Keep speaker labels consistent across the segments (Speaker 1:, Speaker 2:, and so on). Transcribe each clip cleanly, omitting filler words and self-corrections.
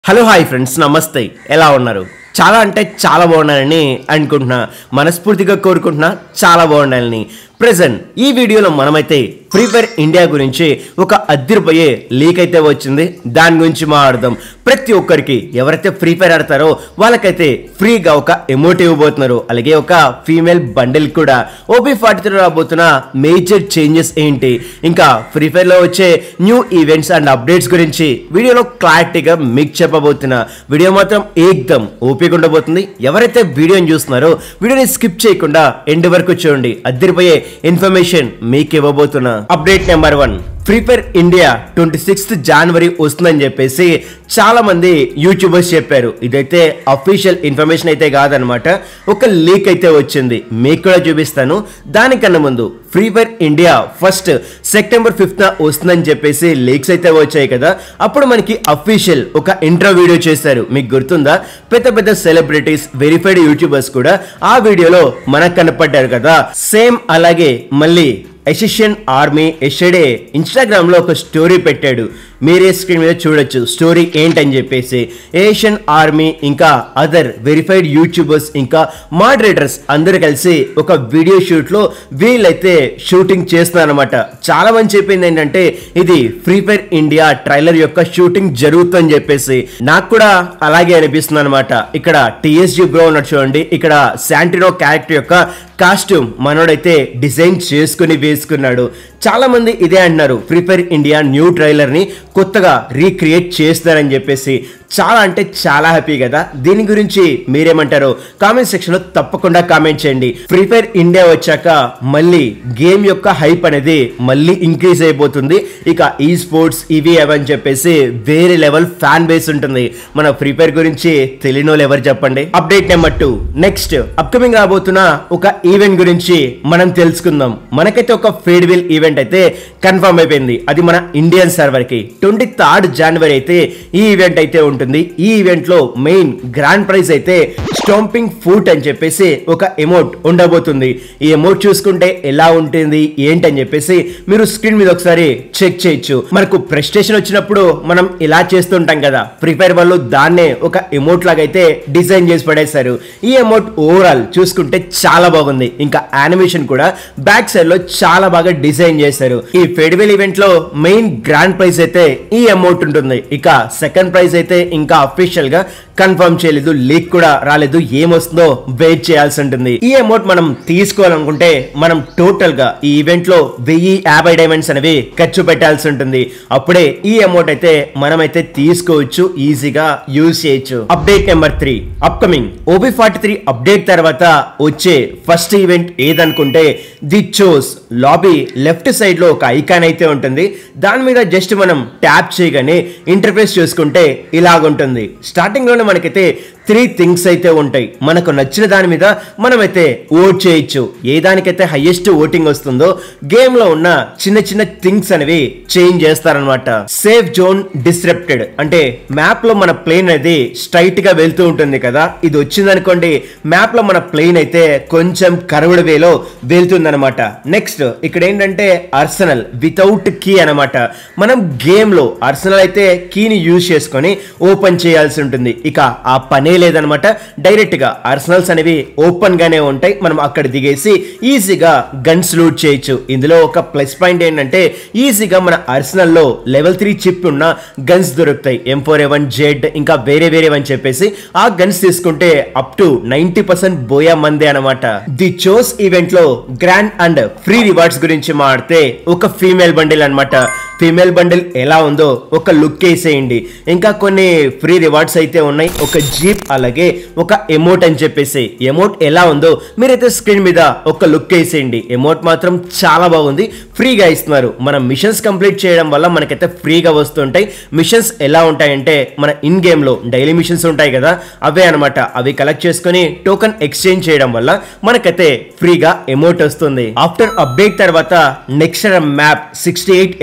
Speaker 1: Hello hi friends నమస్తే ఎలా ఉన్నారు చాలా అంటే చాలా బాగున్నారని అనుకుంటున్నా మనస్ఫూర్తిగా కోరుకుంటున్నా చాలా బాగుండాలని ప్రెజెంట్ ఈ వీడియోలో మనమైతే ఫ్రీ ఫైర్ ఇండియా గురించి ఒక అదిరిపోయే లీక్ అయితే వచ్చింది దాని గురించి మాట్లాడదాం ప్రతి ఒక్కరికి ఎవరైతే ఫ్రీ ఫైర్ ఆడతారో వాళ్ళకైతే ఫ్రీగా ఒక ఎమోట్ ఇవ్వబోతున్నారు అలాగే ఒక ఫీమేల్ బండిల్ కూడా OP43 రాబోతున్న మేజర్ చేంజెస్ ఏంటి ఇంకా ఫ్రీ ఫైర్ లో వచ్చే న్యూ ఈవెంట్స్ అండ్ అప్డేట్స్ గురించి వీడియోలో క్లారిటీగా మీకు చెప్పబోతున్నా వీడియో మాత్రం ఏకదం ఓపిక ఉండబోతుంది ఎవరైతే వీడియోని చూస్తున్నారో వీడియోని స్కిప్ చేయకుండా ఎండ్ వరకు చూడండి అదిరిపోయే ఇన్ఫర్మేషన్ మీకు ఇవ్వబోతున్నా update number 1 free fire India 26th జనవరి వస్తుందని చెప్పేసి చాలా మంది యూట్యూబర్స్ చెప్పారు ఇదైతే అఫీషియల్ ఇన్ఫర్మేషన్ అయితే కాదనమాట ఒక లీక్ అయితే వచ్చింది మీకు కూడా చూపిస్తాను దానికన్నా ముందు free fire India first September 5th వస్తుందని చెప్పేసి లీక్స్ అయితే వచ్చాయి కదా అప్పుడు మనకి అఫీషియల్ ఒక ఇంట్రో వీడియో చేశారు మీకు గుర్తుందా పెద్ద పెద్ద సెలబ్రిటీస్ వెరిఫైడ్ యూట్యూబర్స్ కూడా ఆ వీడియోలో మనకు కనపడ్డారు కదా సేమ్ అలాగే మళ్ళీ ఏషియన్ ఆర్మీ ఎస్టర్డే ఇన్స్టాగ్రామ్ లో ఒక స్టోరీ పెట్టాడు మీరే స్క్రీన్ మీద చూడొచ్చు స్టోరీ ఏంటని చెప్పేసి ఏషియన్ ఆర్మీ ఇంకా అదర్ వెరిఫైడ్ యూట్యూబర్స్ ఇంకా మోడరేటర్స్ అందరూ కలిసి ఒక వీడియో షూట్ లో వీళ్ళైతే షూటింగ్ చేస్తున్నారన్నమాట చాలా మంది చెప్పింది ఏంటంటే ఇది ఫ్రీ ఫైర్ ఇండియా ట్రైలర్ యొక్క షూటింగ్ జరుగుతుందని చెప్పేసి నాకు కూడా అలాగే అనిపిస్తుంది అనమాట ఇక్కడ TSG బ్రో ఉన్నాడు చూడండి ఇక్కడ శాంటినో క్యారెక్టర్ యొక్క కాస్ట్యూమ్ మనోడైతే డిజైన్ చేసుకుని వేసుకున్నాడు చాలా మంది ఇదే అంటున్నారు free fire India new trailer ని కొత్తగా రీక్రియేట్ చేస్తారని చెప్పేసి చాలా అంటే చాలా హ్యాపీ కదా దీని గురించి మీరేమంటారో కామెంట్ సెక్షన్ లో తప్పకుండా కామెంట్ చేయండి ఫ్రీ ఫైర్ ఇండియా వచ్చాక మళ్ళీ గేమ్ యొక్క హైప్ అనేది మళ్ళీ ఇంక్రీజ్ అయిపోతుంది ఇక ఈ స్పోర్ట్స్ ఇవి అవని చెప్పేసి వేరే లెవెల్ ఫ్యాన్ బేస్ ఉంటుంది మన ఫ్రీ ఫైర్ గురించి తెలియని వాళ్ళు ఎవరు చెప్పండి అప్డేట్ నెంబర్ 2 నెక్స్ట్ అప్కమింగ్ రాబోతున్న ఒక ఈవెంట్ గురించి మనం తెలుసుకుందాం మనకైతే ఒక ఫేర్వెల్ ఈవెంట్ అయితే కన్ఫర్మ్ అయిపోయింది అది మన ఇండియన్ సర్వర్ కి 23rd జనవరి అయితే ఈ ఈవెంట్ అయితే ఉంటుంది ఈ ఈవెంట్ లో మెయిన్ గ్రాండ్ ప్రైజ్ అయితే స్టాంపింగ్ ఫుట్ అని చెప్పేసి ఒక ఎమోట్ ఉండబోతుంది ఈ ఎమోట్ చూసుకుంటే ఎలా ఉంటుంది ఏంటని చెప్పేసి మీరు స్క్రీన్ మీద ఒకసారి చెక్ చేయొచ్చు మనకు ప్రెస్టేషన్ వచ్చినప్పుడు మనం ఇలా చేస్తుంటాం కదా ఫ్రీ ఫైర్ వాళ్ళు దాన్నే ఒక ఎమోట్ లాగా అయితే డిజైన్ చేసి పడేశారు ఈ ఎమోట్ ఓవరాల్ చూసుకుంటే చాలా బాగుంది ఇంకా యానిమేషన్ కూడా బ్యాక్ సైడ్ లో చాలా బాగా డిజైన్ చేశారు ఈ ఫెడరల్ ఈవెంట్ లో మెయిన్ గ్రాండ్ ప్రైజ్ అయితే ఈ అమౌంట్ ఉంటుంది ఇక సెకండ్ ప్రైజ్ అయితే ఇంకా అఫీషియల్ గా కన్ఫర్మ్ చేయలేదు లీక్ కూడా రాలేదు ఏమొస్తుందో వెయిట్ చేయాల్సి ఉంటుంది ఈ అమౌంట్ మనం తీసుకోవాలనుకుంటే మనం టోటల్ గా ఈ ఈవెంట్ లో 1050 డైమండ్స్ అనేవి ఖర్చు పెట్టాల్సి ఉంటుంది అప్పుడే ఈ అమౌంట్ అయితే మనమైతే తీసుకోవచ్చు ఈజీగా యూజ్ చేయొచ్చు update number 3 upcoming OP43 update తర్వాత వచ్చే ఫస్ట్ ఈవెంట్ ఏదనుకుంటే the chaos lobby left side లో ఒక ఐకాన్ అయితే ఉంటుంది దాని మీద జస్ట్ మనం ట్యాప్ చేయగానే ఇంటర్ఫేస్ చూసుకుంటే ఇలాగుంటుంది స్టార్టింగ్ లోనే మనకైతే 3 థింగ్స్ అయితే ఉంటాయి మనకు నచ్చిన దాని మీద మనమైతే ఓట్ చేయొచ్చు ఏ దానికైతే హైయెస్ట్ ఓటింగ్ వస్తుందో గేమ్ లో ఉన్న చిన్న చిన్న థింగ్స్ అనేవి చేంజ్ చేస్తారనమాట సేఫ్ జోన్ డిస్రప్టెడ్ అంటే మ్యాప్ లో మన ప్లేన్ అనేది స్ట్రైట్ గా వెళ్తూ ఉంటుంది కదా ఇది వచ్చిందనుకోండి మ్యాప్ లో మన ప్లేన్ అయితే కొంచెం కర్వ్డ్ వేలో వెళ్తుందనమాట నెక్స్ట్ ఇక్కడ ఏంటంటే ఆర్సెనల్ వితౌట్ కీ అనమాట మనం గేమ్ లో ఆర్సెనల్ అయితే కీని యూజ్ చేసుకొని ఓపెన్ చేయాల్సి ఉంటుంది ఇక ఆ పనే లేదనమాట డైరెక్ట్ గా ఆర్సెనల్స్ అనేవి ఓపెన్ గానే ఉంటాయి మనం అక్కడ దిగేసి ఈజీగా గన్స్ లూట్ చేయొచ్చు ఇందులో ఒక ప్లస్ పాయింట్ ఏంటంటే ఈజీగా మన ఆర్సెనల్ లో లెవెల్ 3 చిప్ ఉన్న గన్స్ దొరుకుతాయి M4A1 జెడ్ ఇంకా వేరే అని చెప్పేసి ఆ గన్స్ తీసుకుంటే అప్ టు 90% బోయా మందే అనమాట ది చోస్ ఈవెంట్ లో గ్రాండ్ అండ్ ఫ్రీ రివార్డ్స్ గురించి మాట్లాడితే ఒక ఫీమేల్ బండిల్ అనమాట ఫీమేల్ బండిల్ ఎలా ఉందో ఒక లుక్ వేసేయండి ఇంకా కొన్ని ఫ్రీ రివార్డ్స్ అయితే ఉన్నాయి ఒక జీప్ అలాగే ఒక ఎమోట్ అని చెప్పేసి ఎమోట్ ఎలా ఉందో మీరైతే స్క్రీన్ మీద ఒక లుక్ వేసేయండి ఎమోట్ మాత్రం చాలా బాగుంది ఫ్రీగా ఇస్తున్నారు మనం మిషన్స్ కంప్లీట్ చేయడం వల్ల మనకైతే ఫ్రీగా వస్తుంటాయి మిషన్స్ ఎలా ఉంటాయంటే మన ఇన్ గేమ్ లో డైలీ మిషన్స్ ఉంటాయి కదా అవే అనమాట అవి కలెక్ట్ చేసుకుని టోకెన్ ఎక్స్చేంజ్ చేయడం వల్ల మనకైతే ఫ్రీగా ఎమోట్ వస్తుంది ఆఫ్టర్ అప్డేట్ తర్వాత నెక్స్ట్ మ్యాప్ 68 MB అయితే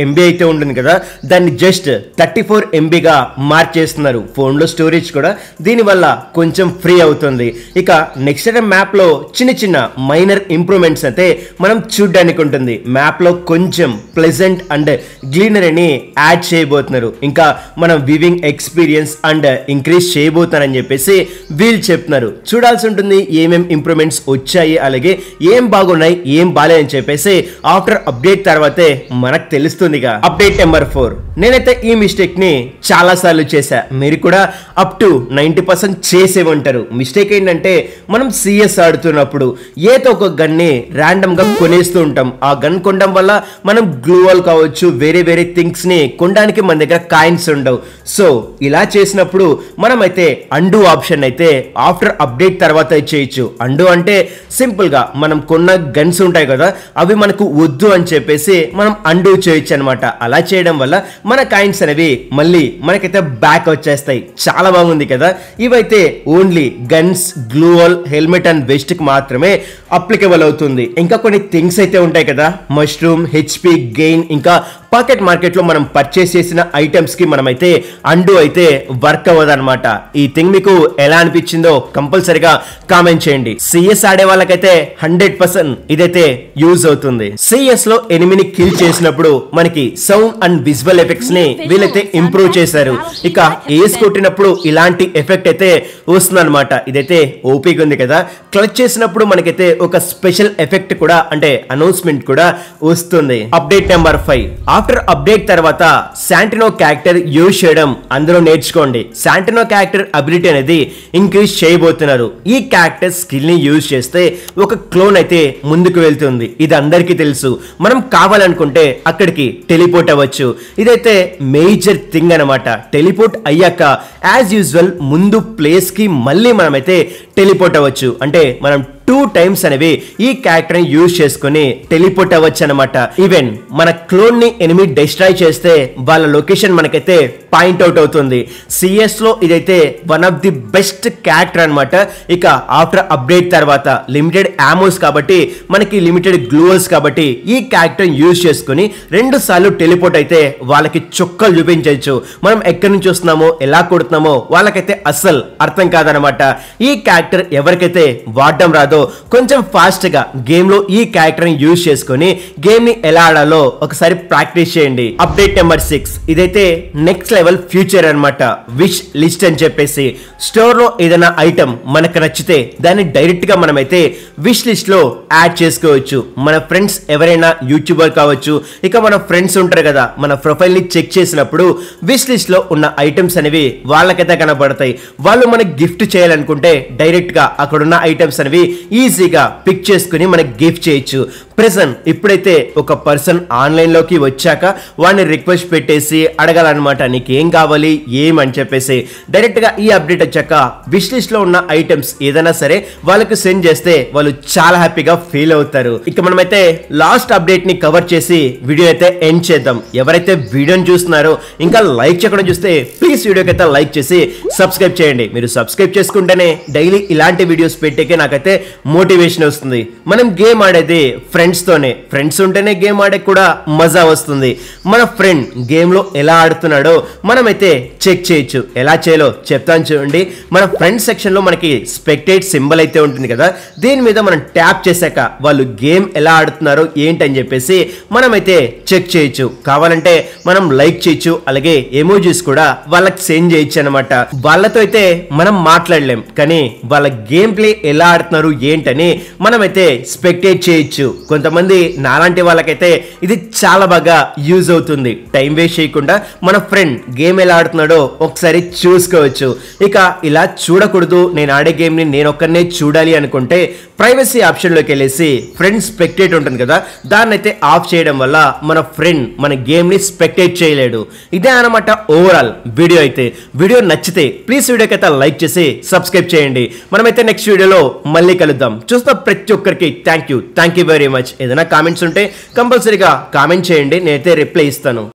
Speaker 1: ఉంటుంది కదా, దాన్ని జస్ట్ 34 MBగా మార్చేస్తున్నారు. ఫోన్లో స్టోరేజ్ కూడా దీనివల్ల కొంచెం ఫ్రీ అవుతుంది. ఇక నెక్స్ట్ మ్యాప్ లో చిన్న చిన్న మైనర్ ఇంప్రూవ్మెంట్స్ అయితే మనం చూడడానికి ఉంటుంది. మ్యాప్ లో కొంచెం ప్లెజెంట్ అండ్ గ్లీనరీని యాడ్ చేయబోతున్నారు. ఇంకా మనం వివింగ్ ఎక్స్పీరియన్స్ అండ్ ఇంక్రీజ్ చేయబోతున్నారని చెప్పేసి వీళ్ళు చెప్తున్నారు. చూడాల్సి ఉంటుంది ఏమేం ఇంప్రూవ్మెంట్స్ వచ్చాయి, అలాగే ఏం బాగున్నాయి ఏం బాలేదని చెప్పేసి ఆఫ్టర్ అప్డేట్ తర్వాతే మనకు తెలుస్తుందిగా. Update number 4. నేనైతే ఈ మిస్టేక్ ని చాలా సార్లు చేశా, మీరు కూడా అప్ టు 90% చేసే ఉంటారు. మిస్టేక్ ఏంటంటే మనం CS ఆడుతున్నప్పుడు ఏదో ఒక గన్ ని ర్యాండమ్ గా కొనేస్తూ ఉంటాం. ఆ గన్ కొనడం వల్ల మనం గ్లూవాల్ కావచ్చు, వేరే వేరే థింగ్స్ ని కొనడానికి మన దగ్గర కాయిన్స్ ఉండవు. సో ఇలా చేసినప్పుడు మనమైతే అండు ఆప్షన్ అయితే ఆఫ్టర్ అప్డేట్ తర్వాత చేయొచ్చు. అండు అంటే సింపుల్ గా మనం కొన్న గన్స్ ఉంటాయి కదా, అవి మనకు వద్దు అని చెప్పేసి మనం అండు చేయొచ్చు అనమాట. అలా చేయడం వల్ల మన కాయిన్స్ అనేవి మళ్ళీ మనకైతే బ్యాక్ వచ్చేస్తాయి. చాలా బాగుంది కదా. ఇవైతే only guns, gloo wall, helmet and vest కి మాత్రమే అప్లికబుల్ అవుతుంది. ఇంకా కొన్ని థింగ్స్ అయితే ఉంటాయి కదా, మష్రూమ్, HP గెయిన్, ఇంకా పాకెట్ మార్కెట్ లో మనం పర్చేస్ చేసిన ఐటమ్స్ కి మనమైతే అండు అయితే వర్క్ అవ్వదు అనమాట. ఈ థింగ్ మీకు ఎలా అనిపించిందో కంపల్సరిగా కామెంట్ చేయండి. CS ఆడే వాళ్ళకైతే 100% ఇదైతే యూజ్ అవుతుంది. CS లో ఎనిమిని కిల్ చేసినప్పుడు మనకి సౌండ్ అండ్ విజువల్ ఎఫెక్ట్స్ ని వీళ్ళైతే ఇంప్రూవ్ చేశారు. ఇక ఏస్ కొట్టినప్పుడు ఇలాంటి ఎఫెక్ట్ అయితే వస్తుంది అనమాట. ఇదైతే ఓపీగా ఉంది కదా. క్లచ్ చేసినప్పుడు మనకైతే ఒక స్పెషల్ ఎఫెక్ట్ కూడా అంటే అనౌన్స్మెంట్ కూడా వస్తుంది. Update number 5. ఆఫ్టర్ అప్డేట్ తర్వాత శాంటినో క్యారెక్టర్ యూజ్ చేయడం అందరూ నేర్చుకోండి. శాంటినో క్యారెక్టర్ అబిలిటీ అనేది ఇంక్రీజ్ చేయబోతున్నారు. ఈ క్యారెక్టర్ స్కిల్ ని యూజ్ చేస్తే ఒక క్లోన్ అయితే ముందుకు వెళ్తుంది. ఇది అందరికీ తెలుసు. మనం కావాలనుకుంటే అక్కడికి టెలిపోర్ట్ అవ్వచ్చు. ఇదైతే మేజర్ థింగ్ అనమాట. టెలిపోర్ట్ అయ్యాక యాజ్ యూజువల్ ముందు ప్లేస్ కి మళ్ళీ మనమైతే టెలిపోర్ట్ అవ్వచ్చు. అంటే మనం 2 times అనేవి ఈ క్యారెక్టర్ ని యూజ్ చేసుకుని టెలిపోర్ట్ అవ్వచ్చు అనమాట. ఈవెన్ మన క్లోన్ ని ఎనిమి డిస్ట్రాయ్ చేస్తే వాళ్ళ లొకేషన్ మనకైతే పాయింట్ అవుట్ అవుతుంది. CS లో ఇదైతే one of the best character అనమాట. ఇక ఆఫ్టర్ అప్డేట్ తర్వాత లిమిటెడ్ యామోస్ కాబట్టి మనకి లిమిటెడ్ గ్లూవల్స్ కాబట్టి ఈ క్యారెక్టర్ యూజ్ చేసుకుని 2 సార్లు టెలిపోర్ట్ అయితే వాళ్ళకి చుక్కలు చూపించవచ్చు. మనం ఎక్కడి నుంచి వస్తున్నామో ఎలా కొడుతున్నామో వాళ్ళకైతే అస్సలు అర్థం కాదనమాట. ఈ క్యారెక్టర్ ఎవరికైతే వాడడం రాదో కొంచెం ఫాస్ట్ గా గేమ్ లో ఈ క్యారెక్టర్ ని యూజ్ చేసుకుని గేమ్ ని ఎలా ఆడాలో ఒకసారి ప్రాక్టీస్ చేయండి. Update number 6. ఇదైతే నెక్స్ట్ లెవెల్ ఫ్యూచర్ అనమాట. విష్ లిస్ట్ అని చెప్పేసి స్టోర్ లో ఏదైనా ఐటమ్ మనకు నచ్చితే దాన్ని డైరెక్ట్ గా మనమైతే విష్ లిస్ట్ లో యాడ్ చేసుకోవచ్చు. మన ఫ్రెండ్స్ ఎవరైనా యూట్యూబర్ కావచ్చు, ఇక మన ఫ్రెండ్స్ ఉంటారు కదా, మన ప్రొఫైల్ ని చెక్ చేసినప్పుడు విష్ లిస్ట్ లో ఉన్న ఐటమ్స్ అనేవి వాళ్ళకైతే కనబడతాయి. వాళ్ళు మనకి గిఫ్ట్ చేయాలనుకుంటే డైరెక్ట్ గా అక్కడున్న ఐటమ్స్ అనేవి ఈజీగా పిక్ చేసుకుని మనకి గిఫ్ట్ చేయొచ్చు. ప్రెసెంట్ ఇప్పుడైతే ఒక పర్సన్ ఆన్లైన్ లోకి వచ్చాక వాడిని రిక్వెస్ట్ పెట్టేసి అడగాలన్నమాట, నీకేం కావాలి ఏమని చెప్పేసి. డైరెక్ట్ గా ఈ అప్డేట్ వచ్చాక విష్ లిస్ట్ లో ఉన్న ఐటమ్స్ ఏదైనా సరే వాళ్ళకి సెండ్ చేస్తే వాళ్ళు చాలా హ్యాపీగా ఫీల్ అవుతారు. ఇక మనమైతే లాస్ట్ అప్డేట్ ని కవర్ చేసి వీడియో అయితే ఎండ్ చేద్దాం. ఎవరైతే వీడియోని చూస్తున్నారో ఇంకా లైక్ చేయకుండా చూస్తే ప్లీజ్ వీడియోకి అయితే లైక్ చేసి సబ్స్క్రైబ్ చేయండి. మీరు సబ్స్క్రైబ్ చేసుకుంటేనే డైలీ ఇలాంటి వీడియోస్ పెట్టేకే నాకైతే మోటివేషన్ వస్తుంది. మనం గేమ్ ఆడేది ఫ్రెండ్స్ తోనే. ఫ్రెండ్స్ ఉంటేనే గేమ్ ఆడే కూడా మజా వస్తుంది. మన ఫ్రెండ్ గేమ్ లో ఎలా ఆడుతున్నాడో మనమైతే చెక్ చేయొచ్చు. ఎలా చేయాలో చెప్తాను చూడండి. మన ఫ్రెండ్ సెక్షన్ లో మనకి స్పెక్టేట్ సింబల్ అయితే ఉంటుంది కదా, దీని మీద మనం ట్యాప్ చేశాక వాళ్ళు గేమ్ ఎలా ఆడుతున్నారో ఏంటని చెప్పేసి మనమైతే చెక్ చేయొచ్చు. కావాలంటే మనం లైక్ చేయొచ్చు, అలాగే ఎమోజీస్ కూడా వాళ్ళకి సెండ్ చేయొచ్చు అనమాట. వాళ్ళతో అయితే మనం మాట్లాడలేం, కానీ వాళ్ళ గేమ్ ప్లే ఎలా ఆడుతున్నారు ఏంటని మనమైతే స్పెక్టేట్ చేయొచ్చు. కొంతమంది నాలాంటి వాళ్ళకైతే ఇది చాలా బాగా యూజ్ అవుతుంది. టైం వేస్ట్ చేయకుండా మన ఫ్రెండ్ గేమ్ ఎలా ఆడుతున్నాడో ఒకసారి చూసుకోవచ్చు. ఇక ఇలా చూడకూడదు, నేను ఆడే గేమ్ ని నేను ఒక్కనే చూడాలి అనుకుంటే ప్రైవసీ ఆప్షన్ లోకి వెళ్ళేసి ఫ్రెండ్ స్పెక్టేట్ ఉంటుంది కదా, దాన్ని అయితే ఆఫ్ చేయడం వల్ల మన ఫ్రెండ్ మన గేమ్ ని స్పెక్టేట్ చేయలేడు. ఇదే అనమాట ఓవరాల్ వీడియో. అయితే వీడియో నచ్చితే ప్లీజ్ వీడియోకి అయితే లైక్ చేసి సబ్స్క్రైబ్ చేయండి. మనమైతే నెక్స్ట్ వీడియోలో మళ్ళీ కలుద్దాం. చూస్తున్న ప్రతి ఒక్కరికి థ్యాంక్ యూ వెరీ మచ్. ఏదైనా కామెంట్స్ ఉంటే కంపల్సరీగా కామెంట్ చేయండి, నేనైతే రిప్లై ఇస్తాను.